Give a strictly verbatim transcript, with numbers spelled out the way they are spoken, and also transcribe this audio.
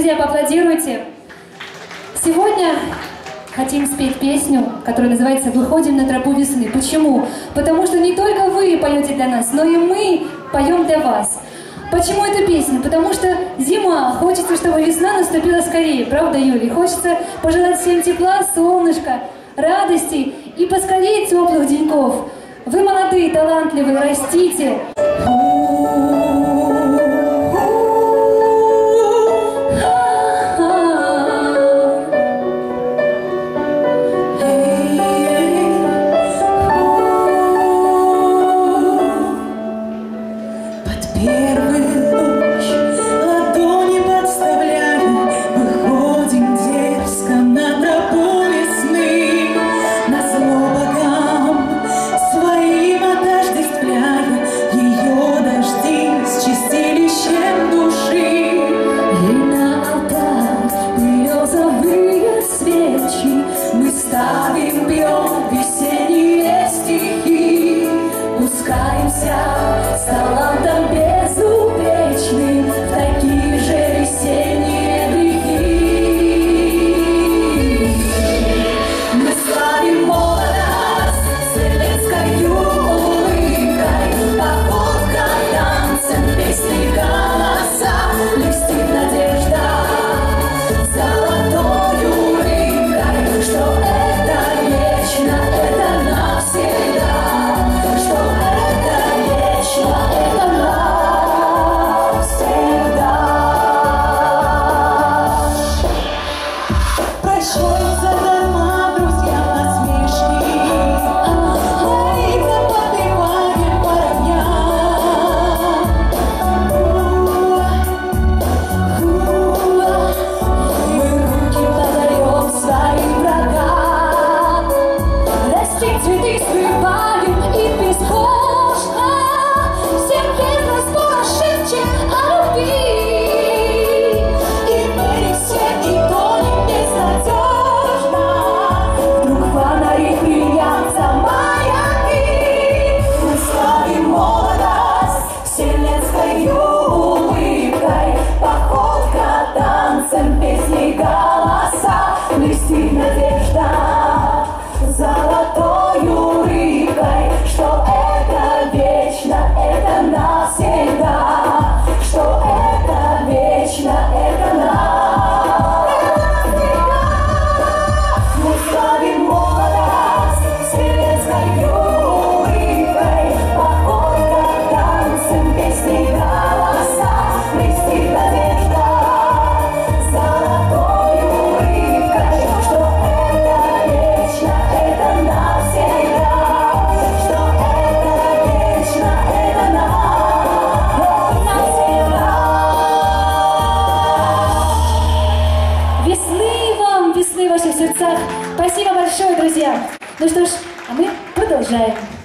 Друзья, поаплодируйте. Сегодня хотим спеть песню, которая называется «Выходим на тропу весны». Почему? Потому что не только вы поете для нас, но и мы поем для вас. Почему эта песня? Потому что зима, хочется, чтобы весна наступила скорее, правда, Юлий? Хочется пожелать всем тепла, солнышка, радости и поскорее теплых деньков. Вы молодые, талантливые, растите. Ставим, пьем весенние стихи, пускаемся с талантом безупречным в такие же весенние грехи. Мы славим молодость вселенской улыбкой, походка, танцем, песни, голоса, блестит надежда золотою рыбкой, что это навсегда, что это вечно, это навсегда. Прощай задарма, друзья, насмешки, мы заподеваем парня. Мы руки подаем своим врагам, цветы срываем и бесхожно всем без разбора шепчем о любви. И мы все и тонем безнадежно, вдруг фонари приятся маяки. Мы славим молодость вселенской улыбкой, походка, танцем, песни, голоса, блестит надежда золотою рыбкой, что это вечно, это навсегда, что это вечно, это навсегда. Мы славим молодость вселенской улыбкой, походка, танцем, песни, голоса, блестит надежда золотою рыбкой, что это вечно, это навсегда, что это вечно, это навсегда. Весны вам, весны в ваших сердцах. Спасибо большое, друзья. Ну что ж, а мы продолжаем.